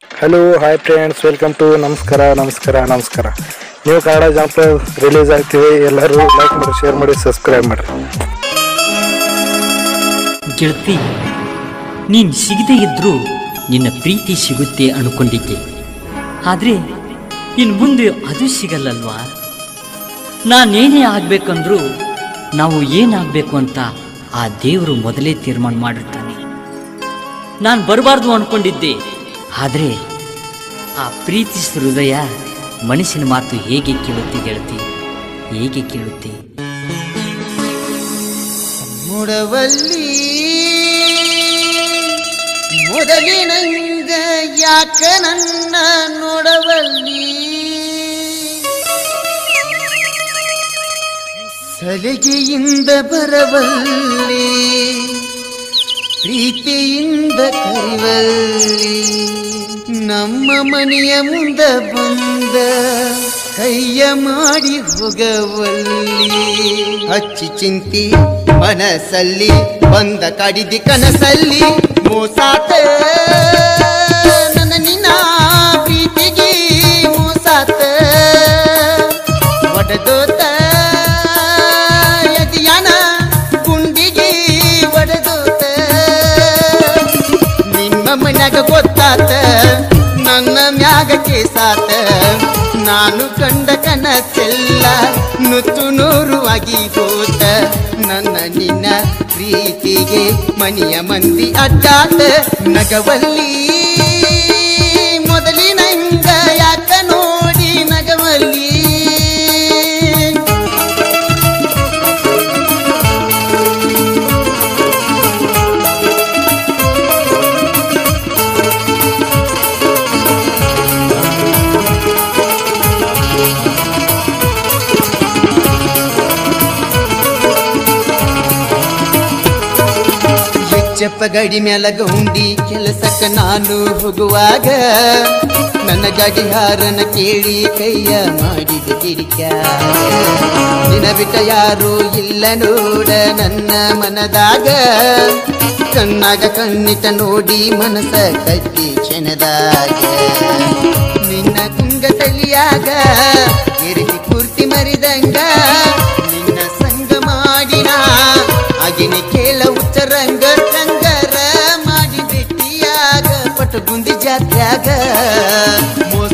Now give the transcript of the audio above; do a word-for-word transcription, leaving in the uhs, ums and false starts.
Hello hi friends, welcome to ನಮಸ್ಕಾರ ನಮಸ್ಕಾರ ನಮಸ್ಕಾರ. ನೀವು ಕನ್ನಡ ಜಾಂಪಲ್ ರಿಲೀಸ್ ಆಗ್ತೀವಿ, ಎಲ್ಲರೂ ಲೈಕ್ ಮಾಡಿ, ಶೇರ್ ಮಾಡಿ, ಸಬ್ಸ್ಕ್ರೈಬ್ ಮಾಡಿರಿ. ಗೆಳತಿ, ನೀನು ಸಿಗದೇ ಇದ್ರೂ ನಿನ್ನ ಪ್ರೀತಿ ಸಿಗುತ್ತೆ ಅನ್ಕೊಂಡಿದ್ದೆ. ಆದರೆ ಇನ್ನು ಮುಂದೆ ಅದು ಸಿಗಲ್ಲಲ್ವಾ? ನಾನೇನೇ ಆಗಬೇಕಂದ್ರೂ ನಾವು ಏನಾಗಬೇಕು ಅಂತ ಆ ದೇವರು ಮೊದಲೇ ತೀರ್ಮಾನ ಮಾಡಿರ್ತಾನೆ. ನಾನು ಬರಬಾರ್ದು ಅನ್ಕೊಂಡಿದ್ದೆ, ಆದರೆ ಆ ಪ್ರೀತಿಸಿದ ಹೃದಯ ಮನುಷ್ಯನ ಮಾತು ಹೇಗೆ ಕೇಳುತ್ತೆ ಗೆಳತಿ, ಹೇಗೆ ಕೇಳುತ್ತೆ? ಮುಡವಲ್ಲಿ ಮೊದಲಿನಂಗ ಯಾಕ ನನ್ನ ನೋಡವಲ್ಲಿ, ಸಲಿಗೆಯಿಂದ ಬರವಲ್ಲಿ, ಪ್ರೀತಿಯಿಂದ ಕರಿವಲ್ಲಿ, ನಮ್ಮ ಮನೆಯ ಮುಂದ ಬಂದ ಕೈಯ ಮಾಡಿ ಹೋಗವಲ್ಲಿ. ಹಚ್ಚಿ ಚಿಂತಿ ಮನಸ್ಸಲ್ಲಿ ಬಂದ ಕಾಡಿದಿ ಕನಸಲ್ಲಿ, ಮೋಸಾತ ನನ್ನ ನಿನ್ನ ಪ್ರೀತಿಗೆ ಮೋಸಾತ, ಒಡೆದೋತ ಯದಿಯಾನ ಗುಂಡಿಗೆ ಒಡೆದೋತ. ನಿಮ್ಮ ಮನ್ಯಾಗ ಗೊತ್ತಾತ ನನ್ನ ಮ್ಯಾಗ ಕೇಸಾತ, ನಾನು ಕಂಡ ಕನಸೆಲ್ಲ ನುಚ್ಚು ನೂರು ಆಗಿ ಹೋತ. ನನ್ನ ನಿನ್ನ ಪ್ರೀತಿಗೆ ಮನೆಯ ಮಂದಿ ಅಡ್ಡಾತ, ನಗವಲ್ಲಿ ಮೊದಲಿನಂಗ ಯಾಕ ನೋಡಿ ನಗವಲ್ಲಿ. ಚಪ್ಪ ಗಾಡಿ ಮ್ಯಾಲ ಗೌಂಡಿ ಕೆಲಸಕ್ಕ ನಾನು ಹೋಗುವಾಗ, ನನ್ನ ಗಾಡಿ ಹಾರನ ಕೇಳಿ ಕೈಯ ಮಾಡಿದ ಕಿಡಿಕ್ಯಾಗ. ನಿನ ಬಿಟ್ಟ ಯಾರು ಇಲ್ಲ ನೋಡ ನನ್ನ ಮನದಾಗ, ಕಣ್ಣಾಗ ಕಣ್ಣಿಟ ನೋಡಿ ಮನಸ ಕಟ್ಟಿ ಕ್ಷಣದಾಗ. ನಿನ್ನ ಕುಂಗ ತಲಿಯಾಗ ಎರಿಸಿ ಪೂರ್ತಿ ಮರಿದಂಗ, ನಿನ್ನ ಸಂಗ ಮಾಡಿನ ಆಗಿನ ಕೇಳ ಉಚ್ಚರಂಗ, ರಂಗರ ಮಾಡಿ ಬಿಟ್ಟಿಯಾಗ ಪಟಗುಂದಿ ಜಾತ್ಯಾಗ.